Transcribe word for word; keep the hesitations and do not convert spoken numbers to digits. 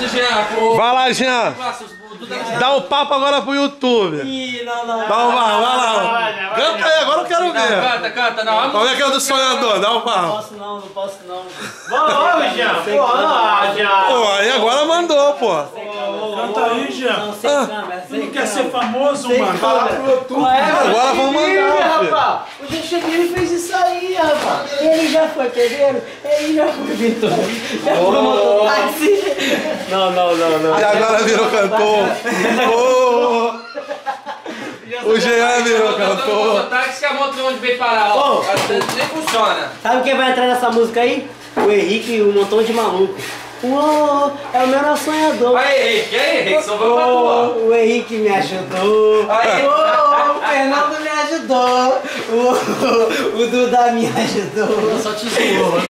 abraço, Jean. Pô. Vai lá, Jean. Dá um papo agora pro YouTube. Ih, não, não. Dá um papo, vai lá. Canta aí, agora eu quero ver. Canta, canta, não. Como é que é o do sonhador? Dá um Não papo. posso não, não posso não. Vamos, Jean. Pô, ah, Jean. Pô, aí agora mandou, pô. Canta aí, Jean. Não, sem Ah. câmera, Tu sem não quer câmera. ser famoso, Sem mano? câmera. Agora vamos mandar, filho. Rapaz, o Jean fez isso aí, rapaz. Ele já foi pedreiro, ele já foi pintor, já foi mototáxi. Não, não, não, não. E agora virou cantor. Ô, o Jean virou cantor. Táxi que a moto não onde veio parar, ó. Nem funciona. Sabe quem vai entrar nessa música aí? O Henrique e um montão de maluco. Uou, é o meu sonhador. Aí, Henrique, aí, Henrique, só vamos pra tua. O Henrique me ajudou. Aí. Uou, o Fernando me ajudou. Uou, o Duda me ajudou. Só te zoou.